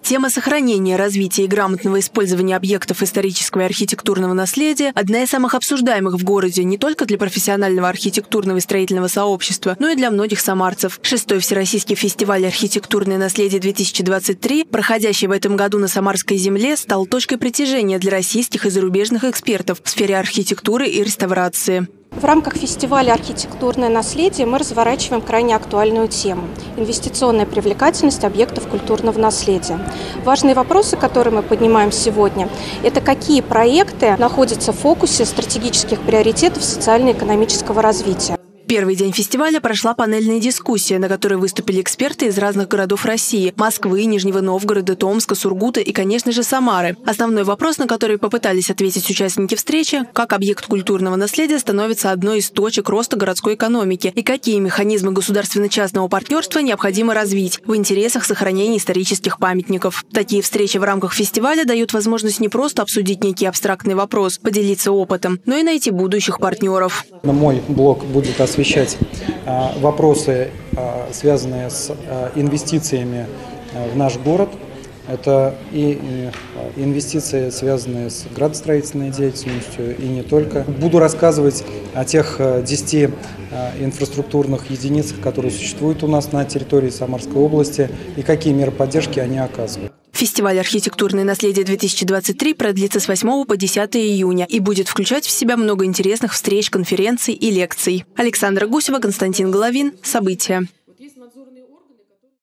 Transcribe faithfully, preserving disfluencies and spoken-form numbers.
Тема сохранения, развития и грамотного использования объектов исторического и архитектурного наследия – одна из самых обсуждаемых в городе не только для профессионального архитектурного и строительного сообщества, но и для многих самарцев. Шестой Всероссийский фестиваль «Архитектурное наследие-две тысячи двадцать три», проходящий в этом году на Самарской земле, стал точкой притяжения для российских и зарубежных экспертов в сфере архитектуры и реставрации. В рамках фестиваля «Архитектурное наследие» мы разворачиваем крайне актуальную тему – инвестиционная привлекательность объектов культурного наследия. Важные вопросы, которые мы поднимаем сегодня – это какие проекты находятся в фокусе стратегических приоритетов социально-экономического развития. Первый день фестиваля прошла панельная дискуссия, на которой выступили эксперты из разных городов России – Москвы, Нижнего Новгорода, Томска, Сургута и, конечно же, Самары. Основной вопрос, на который попытались ответить участники встречи – как объект культурного наследия становится одной из точек роста городской экономики и какие механизмы государственно-частного партнерства необходимо развить в интересах сохранения исторических памятников. Такие встречи в рамках фестиваля дают возможность не просто обсудить некий абстрактный вопрос, поделиться опытом, но и найти будущих партнеров. Мой блог будет освещать вопросы, связанные с инвестициями в наш город. Это и инвестиции, связанные с градостроительной деятельностью, и не только. Буду рассказывать о тех десяти инфраструктурных единицах, которые существуют у нас на территории Самарской области, и какие меры поддержки они оказывают. Фестиваль «Архитектурное наследие-две тысячи двадцать три» продлится с восьмого по десятое июня и будет включать в себя много интересных встреч, конференций и лекций. Александра Гусева, Константин Головин. События.